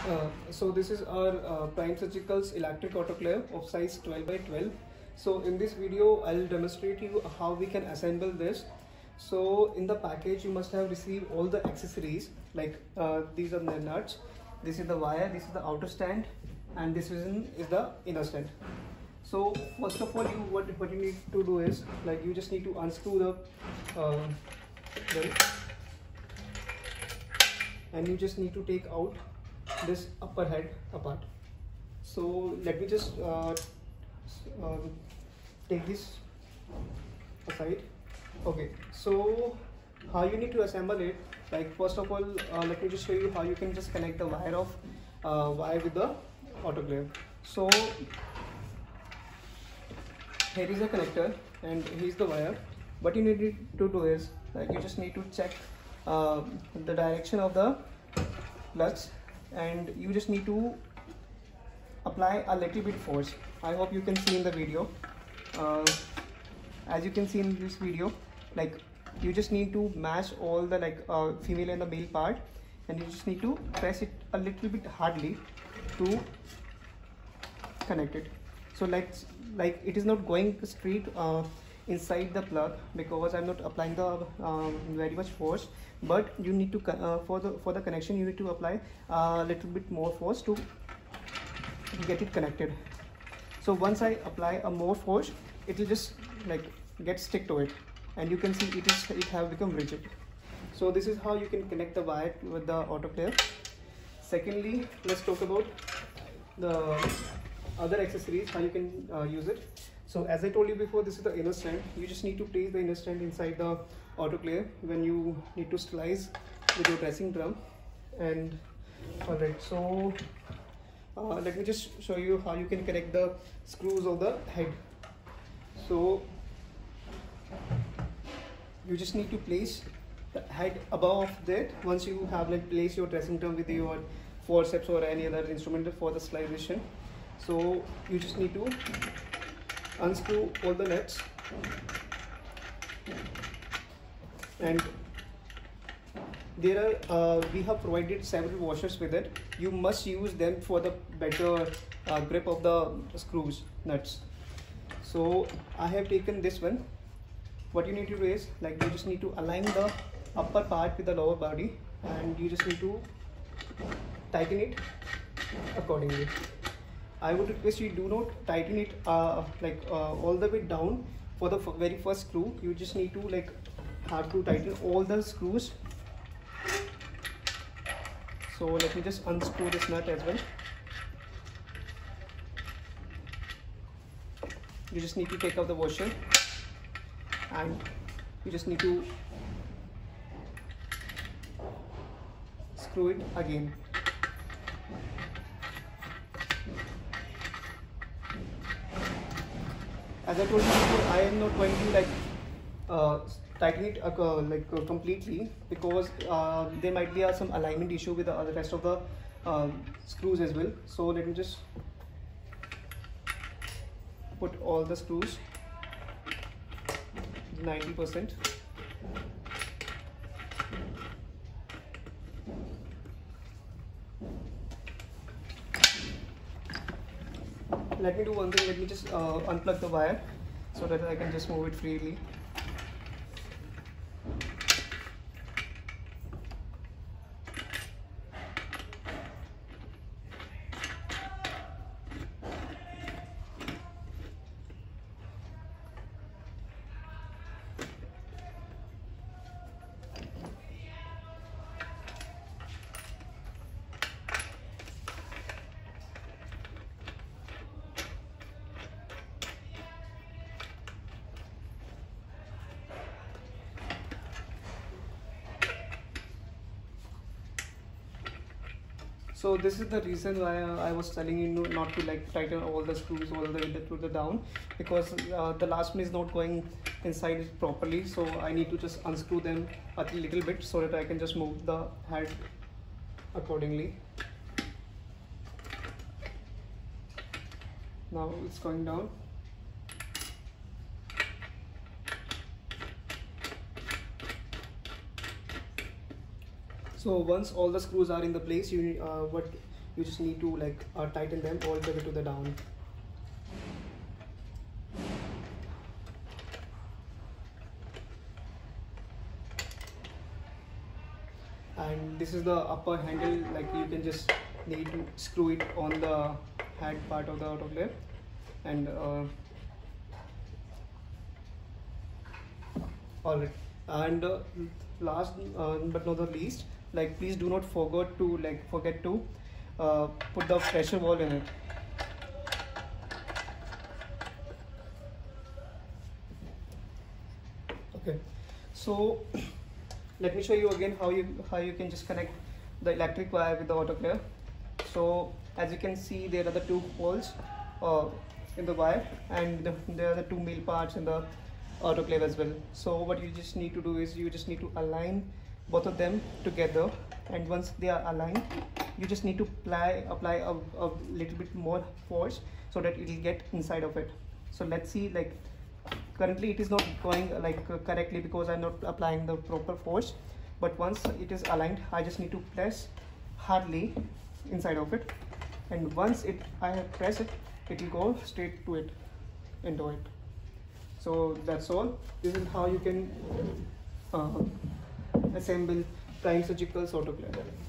So this is our Prime Surgicals electric autoclave of size 12 by 12. So in this video I'll demonstrate you how we can assemble this. So in the package you must have received all the accessories, like these are the nuts, this is the wire, this is the outer stand, and this is the inner stand. So first of all, what you need to do is, like, you just need to unscrew the belt, and you just need to take out this upper head apart. So let me just take this aside. Okay, so how you need to assemble it, like, first of all, let me just show you how you can just connect the wire with the autoclave. So here is the connector and here is the wire. What you need to do is, like, you just need to check the direction of the clutch, and you just need to apply a little bit force. I hope you can see in the video. As you can see in this video, like, you just need to match all the, like, female and the male part, and you just need to press it a little bit hardly to connect it. So like it is not going straight inside the plug, because I'm not applying the very much force, but you need to for the connection you need to apply a little bit more force to get it connected. So once I apply a more force, it will just, like, get stick to it, and you can see it have become rigid. So this is how you can connect the wire with the autoclave. Secondly, let's talk about the other accessories, how you can use it. So as I told you before, this is the inner stand. You just need to place the inner stand inside the autoclave when you need to sterilize with your dressing drum. And alright, so let me just show you how you can connect the screws of the head. So you just need to place the head above that. Once you have, like, placed your dressing drum with your forceps or any other instrument for the sterilization, so you just need to unscrew all the nuts, and there are we have provided several washers with it. You must use them for the better grip of the screws nuts. So I have taken this one. What you need to do is, like, you just need to align the upper part with the lower body, and you just need to tighten it accordingly. I would request you do not tighten it all the way down for the very first screw. You just need to, like, have to tighten all the screws. So let me just unscrew this nut as well. You just need to take out the washer, and you just need to screw it again. As I told you before, I am not going to, like, tighten it completely, because there might be some alignment issue with the rest of the screws as well. So let me just put all the screws 90%. Let me do one thing. Let me just unplug the wire so that I can just move it freely. So this is the reason why I was telling you not to, like, tighten all the screws all the way to the down, because the last one is not going inside it properly. So I need to just unscrew them a little bit so that I can just move the head accordingly. Now it's going down. So once all the screws are in the place, what you just need to like tighten them all the way to the down. And this is the upper handle, like you can just need to screw it on the head part of the autoclave. And alright, and last but not the least, like please do not forget to put the pressure valve in it. Okay, so let me show you again how you can just connect the electric wire with the autoclave. So as you can see, there are the two holes in the wire, and there are the two male parts in the autoclave as well. So what you just need to do is you just need to align both of them together, and once they are aligned, you just need to apply a little bit more force so that it will get inside of it. So let's see, like currently it is not going correctly because I'm not applying the proper force, but once it is aligned, I just need to press hardly inside of it, and once I have pressed it, it will go straight to it, into it. So that's all. This is how you can assemble Prime Surgical's autoclave.